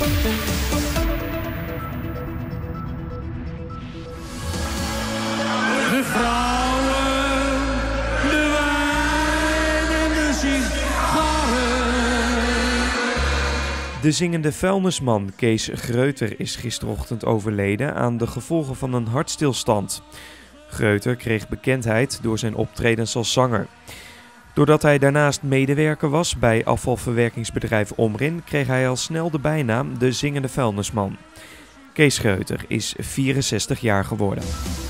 De vrouwen, de wijn en de sigaren. De zingende vuilnisman Kees Greuter is gisterochtend overleden aan de gevolgen van een hartstilstand. Greuter kreeg bekendheid door zijn optredens als zanger. Doordat hij daarnaast medewerker was bij afvalverwerkingsbedrijf Omrin, kreeg hij al snel de bijnaam de zingende vuilnisman. Kees Greuter is 64 jaar geworden.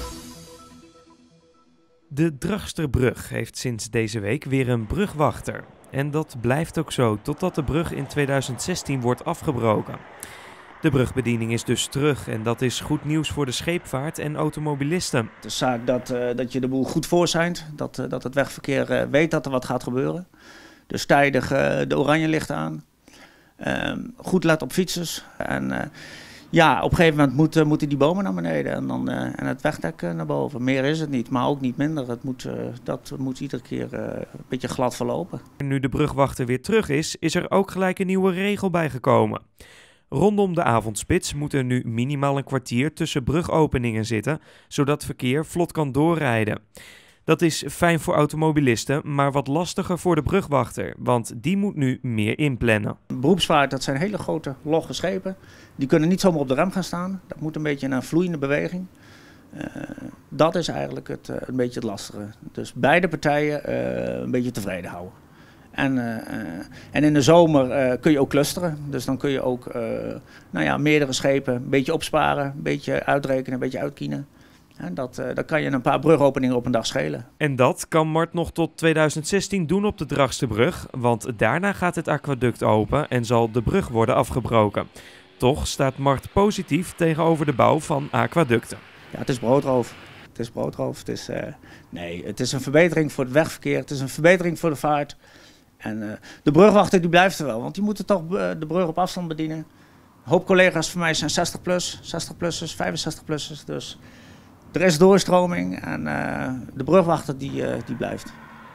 De Dragsterbrug heeft sinds deze week weer een brugwachter. En dat blijft ook zo, totdat de brug in 2016 wordt afgebroken. De brugbediening is dus terug en dat is goed nieuws voor de scheepvaart en automobilisten. Het is zaak dat je de boel goed voorzijnt, dat het wegverkeer weet dat er wat gaat gebeuren. Dus tijdig de oranje lichten aan, goed let op fietsers. En ja, op een gegeven moment moeten die bomen naar beneden en het wegdek naar boven. Meer is het niet, maar ook niet minder. Dat moet iedere keer een beetje glad verlopen. En nu de brugwachter weer terug is er ook gelijk een nieuwe regel bijgekomen. Rondom de avondspits moet er nu minimaal een kwartier tussen brugopeningen zitten, zodat verkeer vlot kan doorrijden. Dat is fijn voor automobilisten, maar wat lastiger voor de brugwachter, want die moet nu meer inplannen. Beroepsvaart, dat zijn hele grote, logge schepen. Die kunnen niet zomaar op de rem gaan staan. Dat moet een beetje een vloeiende beweging. Dat is eigenlijk een beetje het lastige. Dus beide partijen een beetje tevreden houden. En in de zomer kun je ook clusteren. Dus dan kun je ook meerdere schepen een beetje opsparen, een beetje uitrekenen, een beetje uitkienen. En dan kan je een paar brugopeningen op een dag schelen. En dat kan Mart nog tot 2016 doen op de Dragsterbrug, want daarna gaat het aquaduct open en zal de brug worden afgebroken. Toch staat Mart positief tegenover de bouw van aquaducten. Ja, het is broodroof. Het is een verbetering voor het wegverkeer, het is een verbetering voor de vaart. En de brugwachter die blijft er wel, want die moeten toch de brug op afstand bedienen. Een hoop collega's van mij zijn 60-plussers, 65-plussers. Dus er is doorstroming en de brugwachter die blijft.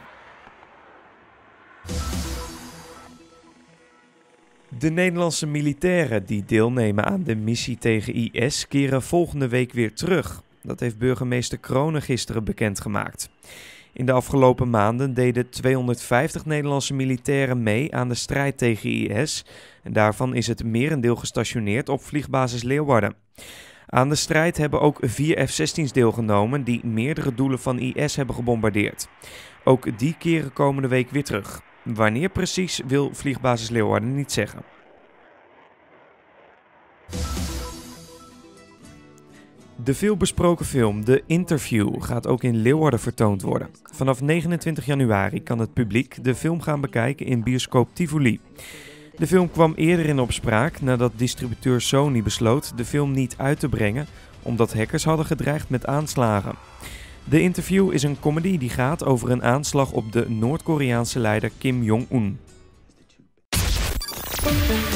De Nederlandse militairen die deelnemen aan de missie tegen IS keren volgende week weer terug. Dat heeft burgemeester Kronen gisteren bekendgemaakt. In de afgelopen maanden deden 250 Nederlandse militairen mee aan de strijd tegen IS. En daarvan is het merendeel gestationeerd op vliegbasis Leeuwarden. Aan de strijd hebben ook 4 F-16's deelgenomen die meerdere doelen van IS hebben gebombardeerd. Ook die keren komende week weer terug. Wanneer precies wil vliegbasis Leeuwarden niet zeggen. De veelbesproken film The Interview gaat ook in Leeuwarden vertoond worden. Vanaf 29 januari kan het publiek de film gaan bekijken in bioscoop Tivoli. De film kwam eerder in opspraak nadat distributeur Sony besloot de film niet uit te brengen omdat hackers hadden gedreigd met aanslagen. The Interview is een comedy die gaat over een aanslag op de Noord-Koreaanse leider Kim Jong-un.